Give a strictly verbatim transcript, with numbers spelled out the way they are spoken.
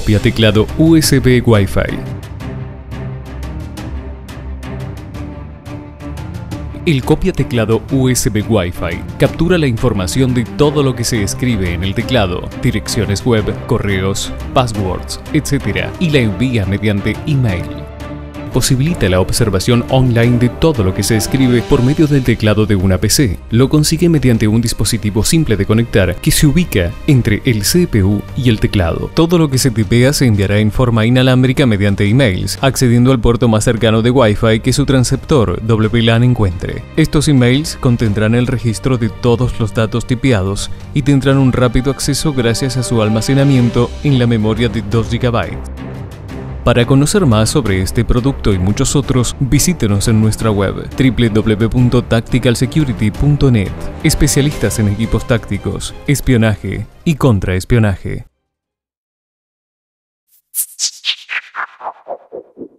Copia teclado U S B Wi-Fi. El copia teclado U S B Wi-Fi captura la información de todo lo que se escribe en el teclado, direcciones web, correos, passwords, etcétera, y la envía mediante email. Posibilita la observación online de todo lo que se escribe por medio del teclado de una P C. Lo consigue mediante un dispositivo simple de conectar que se ubica entre el C P U y el teclado. Todo lo que se tipea se enviará en forma inalámbrica mediante emails, accediendo al puerto más cercano de Wi-Fi que su transceptor W LAN encuentre. Estos emails contendrán el registro de todos los datos tipeados y tendrán un rápido acceso gracias a su almacenamiento en la memoria de dos gigabytes. Para conocer más sobre este producto y muchos otros, visítenos en nuestra web doble u doble u doble u punto tactical security punto net. Especialistas en equipos tácticos, espionaje y contraespionaje.